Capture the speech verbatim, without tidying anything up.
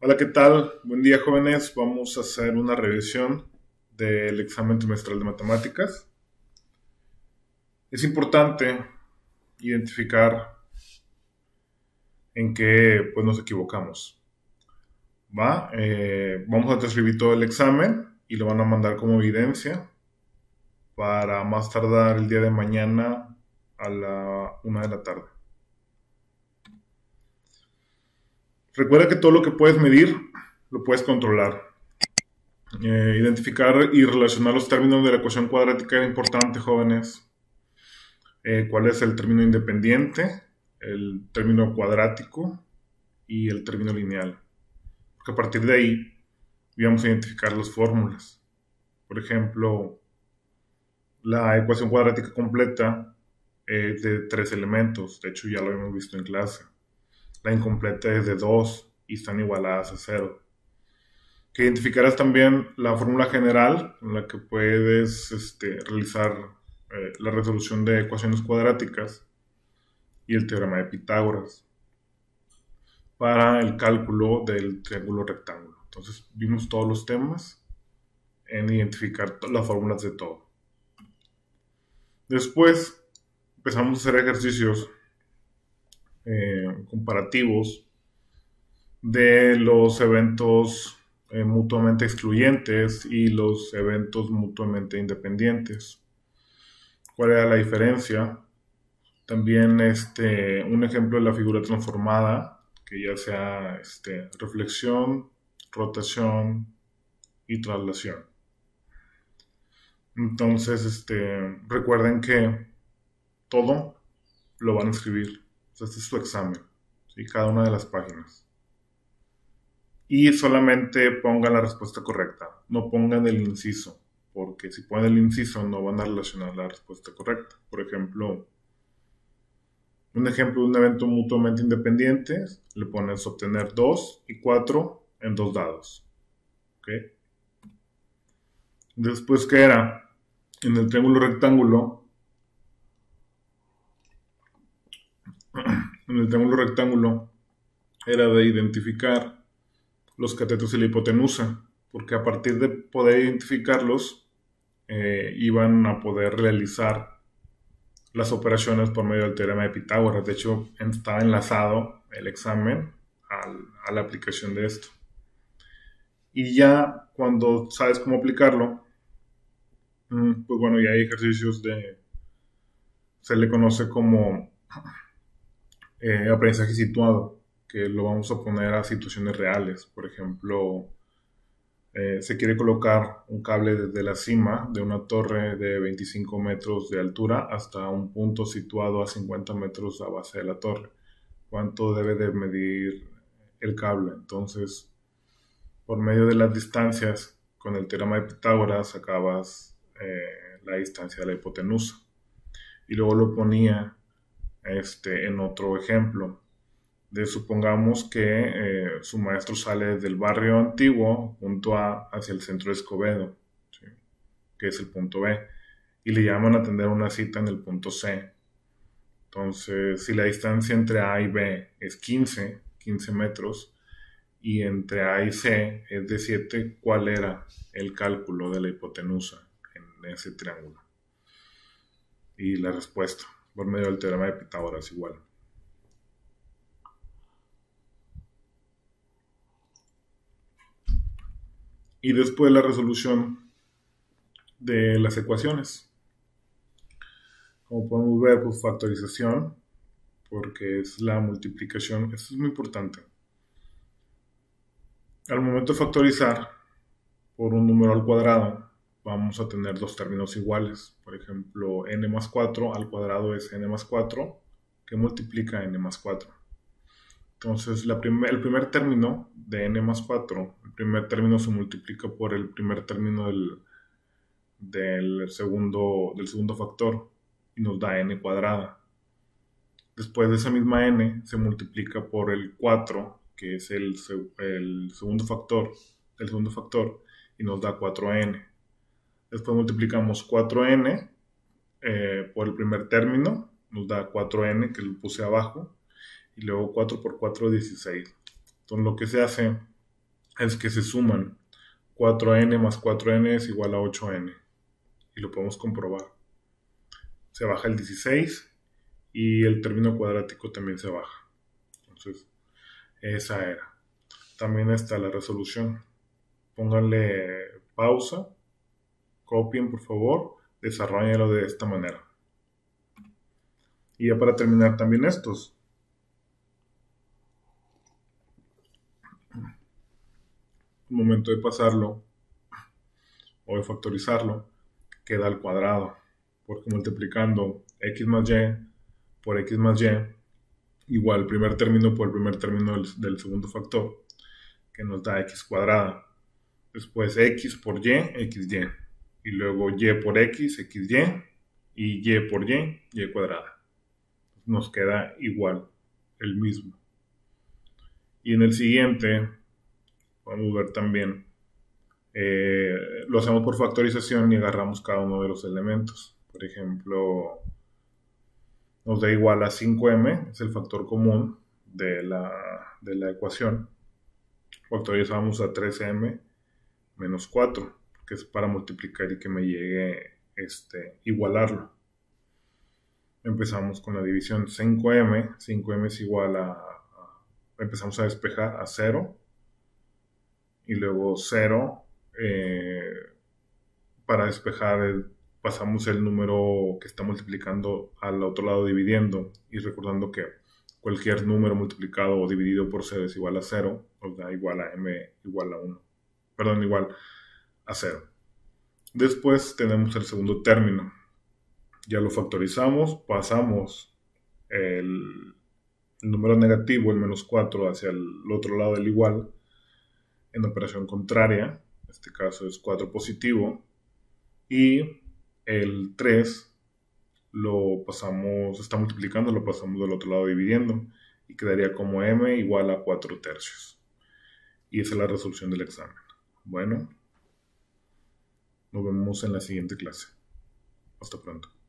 Hola, ¿qué tal? Buen día, jóvenes. Vamos a hacer una revisión del examen trimestral de matemáticas. Es importante identificar en qué pues, nos equivocamos. ¿Va? Eh, vamos a transcribir todo el examen y lo van a mandar como evidencia para más tardar el día de mañana a la una de la tarde. Recuerda que todo lo que puedes medir lo puedes controlar. Eh, identificar y relacionar los términos de la ecuación cuadrática era importante, jóvenes. Eh, ¿Cuál es el término independiente, el término cuadrático y el término lineal? Porque a partir de ahí íbamos a identificar las fórmulas. Por ejemplo, la ecuación cuadrática completa es de tres elementos. De hecho, ya lo hemos visto en clase. La incompleta es de dos y están igualadas a cero. Que identificarás también la fórmula general en la que puedes este, realizar eh, la resolución de ecuaciones cuadráticas y el teorema de Pitágoras para el cálculo del triángulo rectángulo. Entonces vimos todos los temas en identificar las fórmulas de todo. Después empezamos a hacer ejercicios eh, comparativos de los eventos eh, mutuamente excluyentes y los eventos mutuamente independientes. ¿Cuál era la diferencia? También este, un ejemplo de la figura transformada, que ya sea este, reflexión, rotación y traslación. Entonces, este, recuerden que todo lo van a escribir. Este es su examen, ¿sí? Cada una de las páginas. Y solamente pongan la respuesta correcta, no pongan el inciso, porque si ponen el inciso no van a relacionar la respuesta correcta. Por ejemplo, un ejemplo de un evento mutuamente independiente, le pones obtener dos y cuatro en dos dados. ¿Okay? Después, ¿qué era? En el triángulo rectángulo, en el triángulo rectángulo era de identificar los catetos y la hipotenusa, porque a partir de poder identificarlos, eh, iban a poder realizar las operaciones por medio del teorema de Pitágoras. De hecho, está enlazado el examen al, a la aplicación de esto. Y ya cuando sabes cómo aplicarlo, pues bueno, ya hay ejercicios de, se le conoce como eh, aprendizaje situado, que lo vamos a poner a situaciones reales. Por ejemplo, eh, se quiere colocar un cable desde la cima de una torre de veinticinco metros de altura hasta un punto situado a cincuenta metros a base de la torre. ¿Cuánto debe de medir el cable? Entonces, por medio de las distancias, con el teorema de Pitágoras sacabas eh, la distancia de la hipotenusa. Y luego lo ponía este, en otro ejemplo. De, supongamos que eh, su maestro sale del barrio antiguo, punto A, hacia el centro de Escobedo, ¿sí? Que es el punto B, y le llaman a atender una cita en el punto C. Entonces, si la distancia entre A y B es quince, quince metros, y entre A y C es de siete, ¿cuál era el cálculo de la hipotenusa en ese triángulo? Y la respuesta, por medio del teorema de Pitágoras, igual. Y después la resolución de las ecuaciones. Como podemos ver, pues factorización, porque es la multiplicación. Esto es muy importante. Al momento de factorizar por un número al cuadrado, vamos a tener dos términos iguales. Por ejemplo, n más cuatro al cuadrado es n más cuatro, que multiplica n más cuatro. Entonces, la primer, el primer término de n más cuatro, el primer término se multiplica por el primer término del, del, segundo, del segundo factor y nos da n cuadrada. Después de esa misma n se multiplica por el cuatro, que es el, el segundo factor, el segundo factor, y nos da cuatro n. Después multiplicamos cuatro n eh, por el primer término, nos da cuatro n, que lo puse abajo, y luego cuatro por cuatro, dieciséis. Entonces lo que se hace es que se suman. cuatro ene más cuatro ene es igual a ocho ene. Y lo podemos comprobar. Se baja el dieciséis y el término cuadrático también se baja. Entonces, esa era. También está la resolución. Pónganle pausa, copien por favor, desarrollenlo de esta manera. Y ya para terminar también estos. Al momento de pasarlo o de factorizarlo, queda al cuadrado, porque multiplicando x más y por x más y, igual el primer término por el primer término del, del segundo factor, que nos da x cuadrada. Después x por y, xy. Y luego y por x, xy. Y y por y, y cuadrada. Nos queda igual, el mismo. Y en el siguiente, vamos a ver también, eh, lo hacemos por factorización y agarramos cada uno de los elementos. Por ejemplo, nos da igual a cinco eme, es el factor común de la, de la ecuación. Factorizamos a tres eme menos cuatro, que es para multiplicar y que me llegue este, igualarlo. Empezamos con la división cinco eme, cinco eme es igual a, a empezamos a despejar a cero, y luego cero, eh, para despejar el, pasamos el número que está multiplicando al otro lado dividiendo, y recordando que cualquier número multiplicado o dividido por cero es igual a cero, nos da igual a m igual a uno, perdón, igual a cero. Después tenemos el segundo término, ya lo factorizamos, pasamos el, el número negativo, el menos cuatro, hacia el otro lado del igual, en operación contraria, en este caso es cuatro positivo, y el tres lo pasamos, está multiplicando, lo pasamos del otro lado dividiendo, y quedaría como m igual a cuatro tercios. Y esa es la resolución del examen. Bueno, nos vemos en la siguiente clase. Hasta pronto.